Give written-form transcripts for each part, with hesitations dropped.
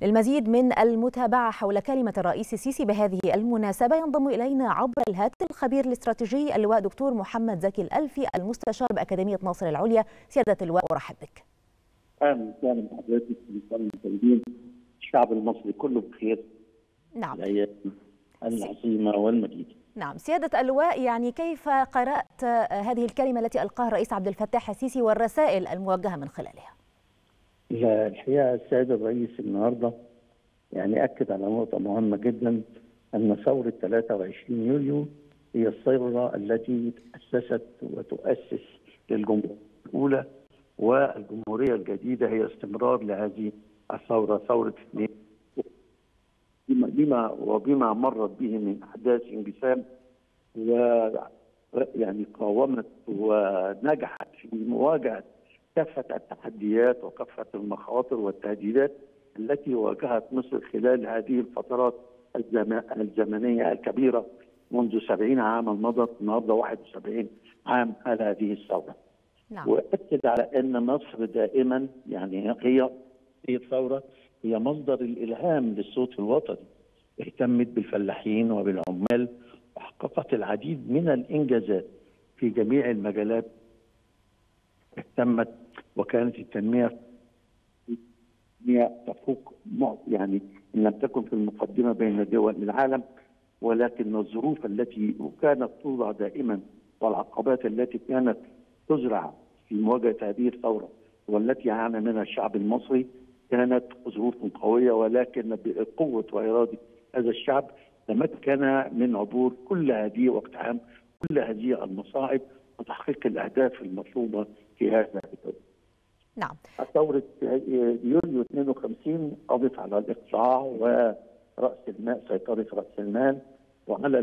للمزيد من المتابعة حول كلمة الرئيس السيسي بهذه المناسبة ينضم إلينا عبر الهاتف الخبير الاستراتيجي اللواء دكتور محمد زكي الألفي المستشار بأكاديمية ناصر العليا. سيادة اللواء أرحب بك. اهلا وسهلا بحضرتك المشاهدين. الشعب المصري كله بخير. نعم. الايام العظيمه والمجيده. نعم سيادة اللواء، يعني كيف قرأت هذه الكلمة التي ألقاها الرئيس عبد الفتاح السيسي والرسائل الموجهة من خلالها؟ الحقيقه السيد الرئيس النهارده يعني اكد على نقطه مهمه جدا، ان ثوره 23 يوليو هي الثوره التي اسست وتؤسس للجمهوريه الاولى، والجمهوريه الجديده هي استمرار لهذه الثوره، ثوره 2 بما مرت به من احداث انقسام، ويعني قاومت ونجحت في مواجهه كافه التحديات وكافه المخاطر والتهديدات التي واجهت مصر خلال هذه الفترات الزمنيه الكبيره منذ 70 عاما مضت، النهارده 71 عام على هذه الثوره. نعم. واكد على ان مصر دائما يعني هي الثوره هي مصدر الالهام للصوت الوطني، اهتمت بالفلاحين وبالعمال وحققت العديد من الانجازات في جميع المجالات. اهتمت وكانت التنميه تفوق يعني ان لم تكن في المقدمه بين دول العالم، ولكن الظروف التي كانت توضع دائما والعقبات التي كانت تزرع في مواجهه هذه الثوره والتي عانى منها الشعب المصري كانت ظروف قويه، ولكن بقوه واراده هذا الشعب تمكن من عبور كل هذه واقتحام كل هذه المصاعب وتحقيق الاهداف المطلوبه في هذا الدور. نعم. ثوره يوليو 52 قضت على الاقطاع ورأس المال، سيطره رأس المال، وعلى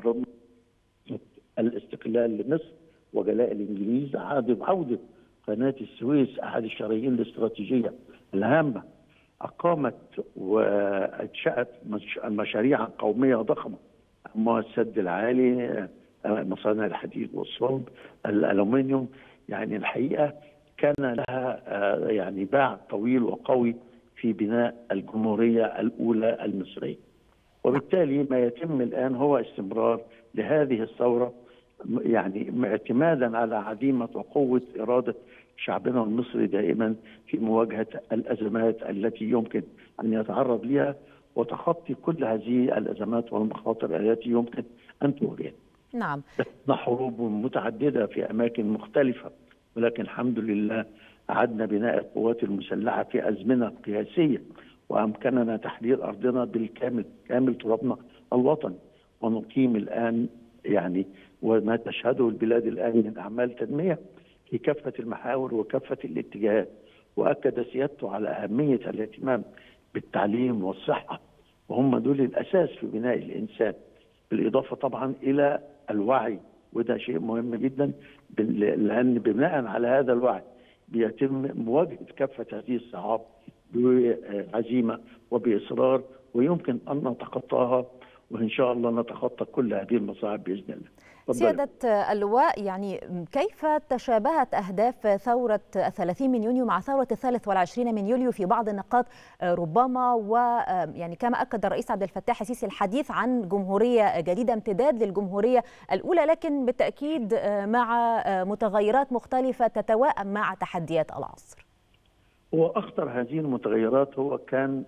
الاستقلال لمصر وجلاء الانجليز، عوده قناه السويس احد الشرايين الاستراتيجيه الهامه، اقامت وانشات مشاريع قوميه ضخمه، السد العالي، مصانع الحديد والصلب، الالومنيوم. يعني الحقيقه كان لها يعني باع طويل وقوي في بناء الجمهوريه الاولى المصريه. وبالتالي ما يتم الان هو استمرار لهذه الثوره، يعني اعتمادا على عزيمه وقوه اراده شعبنا المصري دائما في مواجهه الازمات التي يمكن ان يتعرض لها وتخطي كل هذه الازمات والمخاطر التي يمكن ان تواجهها. نعم. حروب متعدده في اماكن مختلفه، ولكن الحمد لله أعدنا بناء القوات المسلحة في أزمنة قياسية، وأمكننا تحرير أرضنا بالكامل، كامل ترابنا الوطني، ونقيم الآن يعني وما تشهده البلاد الآن من أعمال تنمية في كافة المحاور وكافة الاتجاهات. وأكد سيادته على أهمية الاهتمام بالتعليم والصحة، وهم دول الأساس في بناء الإنسان، بالإضافة طبعا إلى الوعي، وده شيء مهم جدا، لأن بناء على هذا الوعي بيتم مواجهة كافة هذه الصعاب بعزيمة وبإصرار، ويمكن أن نتخطاها، وإن شاء الله نتخطى كل هذه المصاعب بإذن الله. سيادة اللواء، يعني كيف تشابهت أهداف ثورة 30 من يونيو مع ثورة 23 من يوليو في بعض النقاط ربما، ويعني كما أكد الرئيس عبد الفتاح السيسي الحديث عن جمهورية جديدة امتداد للجمهورية الأولى، لكن بالتأكيد مع متغيرات مختلفة تتوائم مع تحديات العصر. هو أخطر هذه المتغيرات هو كان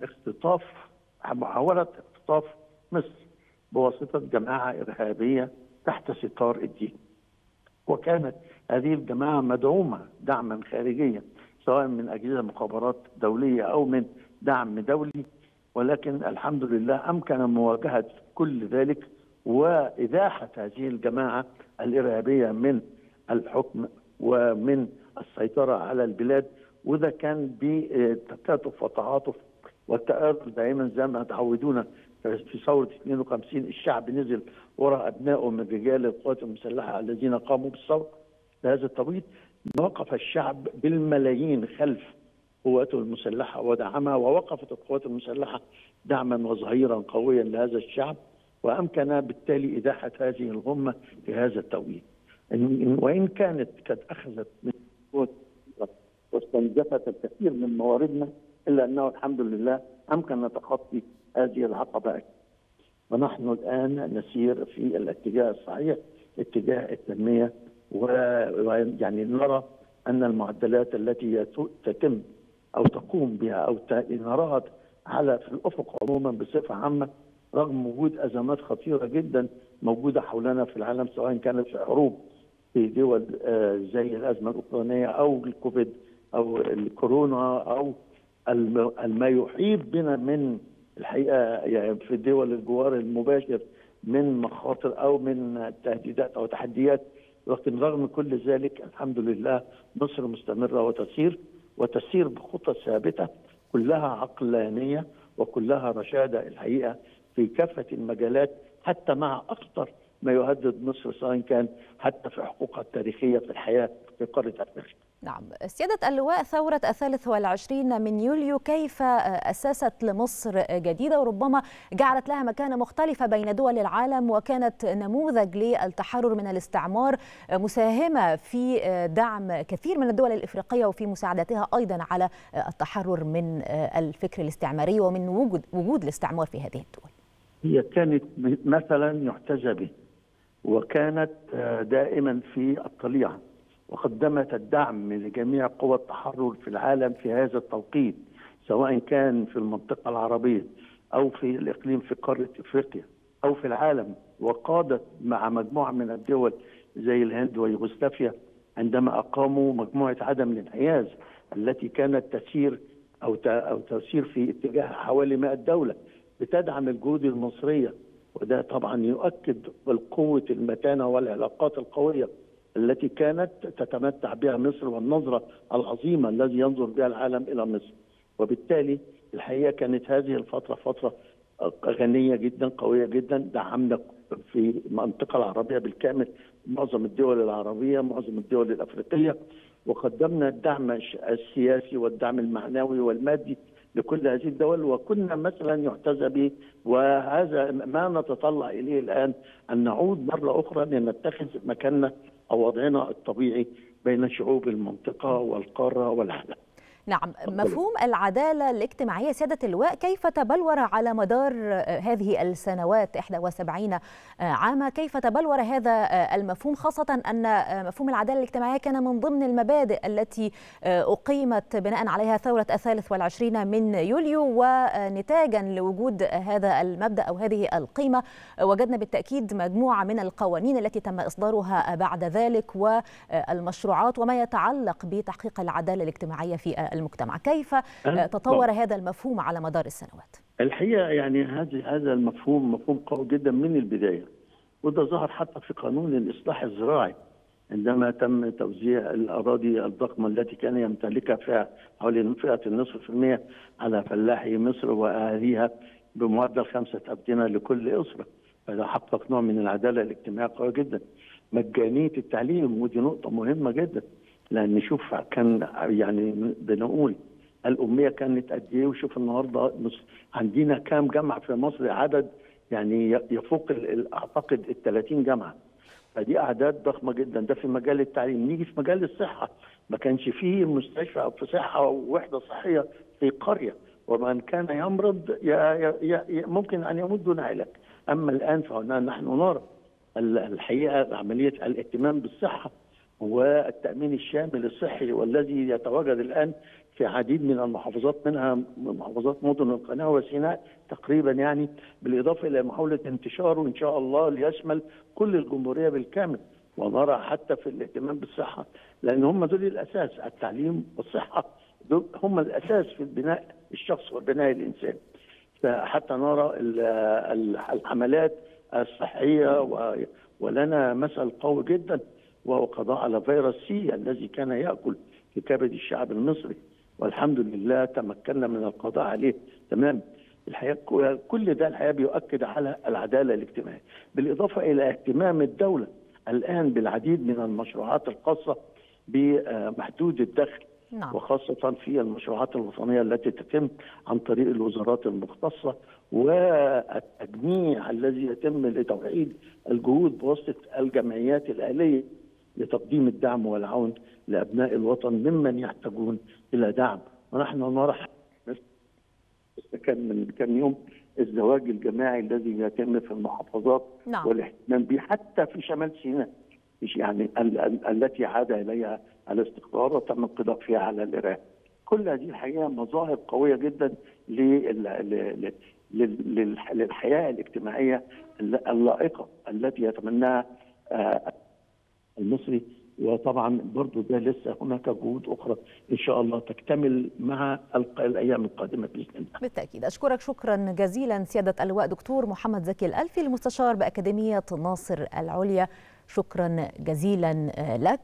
محاولة اختطاف مصر بواسطة جماعة إرهابية تحت ستار الدين، وكانت هذه الجماعة مدعومة دعما خارجيا سواء من أجهزة مخابرات دولية أو من دعم دولي، ولكن الحمد لله أمكن مواجهة كل ذلك وإزاحة هذه الجماعة الإرهابية من الحكم ومن السيطرة على البلاد. وده كان بتكاتف وتعاطف والتآلف دائما زي ما تعودونا في ثورة 52. الشعب نزل وراء أبنائه من رجال القوات المسلحة الذين قاموا بالثورة بهذا التوقيت. وقف الشعب بالملايين خلف قواته المسلحة ودعمها، ووقفت القوات المسلحة دعما وظهيرا قويا لهذا الشعب، وأمكن بالتالي إزاحة هذه الغمة في هذا التوقيت. وإن كانت قد أخذت من واستنزفت الكثير من مواردنا، إلا أنه الحمد لله أمكن نتخطي هذه العقبة. ونحن الآن نسير في الاتجاه الصحيح، اتجاه التنمية، ويعني نرى أن المعدلات التي تتم أو تقوم بها أو نراها على في الأفق عموما بصفة عامة، رغم وجود أزمات خطيرة جدا موجودة حولنا في العالم، سواء كانت في حروب في دول زي الأزمة الأوكرانية أو الكوفيد أو الكورونا أو ما يحيط بنا من الحقيقة يعني في دول الجوار المباشر من مخاطر أو من تهديدات أو تحديات. لكن رغم كل ذلك الحمد لله مصر مستمرة وتسير بخطى ثابتة كلها عقلانية وكلها رشادة الحقيقة في كافة المجالات، حتى مع أخطر ما يهدد مصر، سواء كان حتى في حقوقها التاريخية في الحياة في قارة أفريقيا. نعم سيادة اللواء، ثورة 23 من يوليو كيف أسست لمصر جديدة وربما جعلت لها مكانة مختلفة بين دول العالم، وكانت نموذج للتحرر من الاستعمار، مساهمة في دعم كثير من الدول الإفريقية وفي مساعدتها أيضا على التحرر من الفكر الاستعماري ومن وجود الاستعمار في هذه الدول. هي كانت مثلا يحتذى به، وكانت دائما في الطليعة، وقدمت الدعم لجميع قوى التحرر في العالم في هذا التوقيت، سواء كان في المنطقة العربية أو في الإقليم في قارة إفريقيا أو في العالم. وقادت مع مجموعة من الدول زي الهند ويوغوسلافيا عندما أقاموا مجموعة عدم الانحياز التي كانت تسير أو تسير في اتجاه حوالي 100 دولة بتدعم الجهود المصرية. وده طبعا يؤكد بالقوة المتانة والعلاقات القوية التي كانت تتمتع بها مصر والنظرة العظيمة الذي ينظر بها العالم إلى مصر. وبالتالي الحقيقة كانت هذه الفترة فترة غنية جدا قوية جدا، دعمنا في المنطقة العربية بالكامل، معظم الدول العربية معظم الدول الأفريقية، وقدمنا الدعم السياسي والدعم المعنوي والمادي لكل هذه الدول. وكنا مثلا يحتذى به، وهذا ما نتطلع إليه الآن، أن نعود مرة أخرى لنتخذ مكاننا أو وضعنا الطبيعي بين شعوب المنطقة والقارة والعالم. نعم، مفهوم العدالة الاجتماعية سيادة اللواء كيف تبلور على مدار هذه السنوات 71 عاما؟ كيف تبلور هذا المفهوم، خاصة أن مفهوم العدالة الاجتماعية كان من ضمن المبادئ التي أقيمت بناء عليها ثورة 23 من يوليو، ونتاجا لوجود هذا المبدأ أو هذه القيمة وجدنا بالتأكيد مجموعة من القوانين التي تم إصدارها بعد ذلك والمشروعات وما يتعلق بتحقيق العدالة الاجتماعية في المجتمع. كيف تطور هذا المفهوم على مدار السنوات؟ الحقيقة يعني هذا المفهوم مفهوم قوي جدا من البداية، وده ظهر حتى في قانون الإصلاح الزراعي عندما تم توزيع الأراضي الضخمة التي كان يمتلكها فيها حوالي فئة النصف في المية على فلاحي مصر وأهاليها بمعدل 5 أبدنة لكل أسرة. فده حقق نوع من العدالة الاجتماعية قوية جدا. مجانية التعليم، ودي نقطة مهمة جدا، لأن شوف كان يعني بنقول الأمية كانت قد إيه، وشوف النهارده عندنا كام جامعة في مصر، عدد يعني يفوق أعتقد 30 جامعة. فدي أعداد ضخمة جدا. ده في مجال التعليم. نيجي في مجال الصحة، ما كانش فيه مستشفى أو في صحة أو وحدة صحية في قرية، ومن كان يمرض ممكن أن يموت دون علاج. أما الآن فنحن نرى الحقيقة عملية الاهتمام بالصحة والتأمين الشامل الصحي، والذي يتواجد الآن في عديد من المحافظات، منها محافظات مدن القناة وسيناء تقريبا، يعني بالإضافة إلى محاولة انتشاره إن شاء الله ليشمل كل الجمهورية بالكامل. ونرى حتى في الاهتمام بالصحة، لأن هم دول الأساس، التعليم والصحة دول هم الأساس في البناء الشخص وبناء الإنسان. فحتى نرى الحملات الصحية، ولنا مثل قوي جدا وهو قضاء على فيروس سي الذي كان يأكل في كبد الشعب المصري، والحمد لله تمكنا من القضاء عليه تمام. الحقيقة كل ده الحقيقة بيؤكد على العدالة الاجتماعية، بالإضافة إلى اهتمام الدولة الآن بالعديد من المشروعات الخاصة بمحدود الدخل. نعم. وخاصة في المشروعات الوطنية التي تتم عن طريق الوزارات المختصة، والتجميع الذي يتم لتوحيد الجهود بواسطة الجمعيات الآلية لتقديم الدعم والعون لأبناء الوطن ممن يحتاجون إلى دعم. ونحن نرى كان يوم الزواج الجماعي الذي يتم في المحافظات نعم. والاهتمام به حتى في شمال سيناء، يعني التي عاد اليها الاستقرار وتم القضاء فيها على الارهاب. كل هذه الحقيقه مظاهر قويه جدا للحياه الاجتماعيه اللائقه التي يتمناها المصري. وطبعا برضو ده لسه هناك جهود اخرى ان شاء الله تكتمل مع الايام القادمه باذن الله. بالتاكيد. اشكرك شكرا جزيلا سياده اللواء دكتور محمد زكي الألفي المستشار باكاديميه ناصر العليا، شكرا جزيلا لك.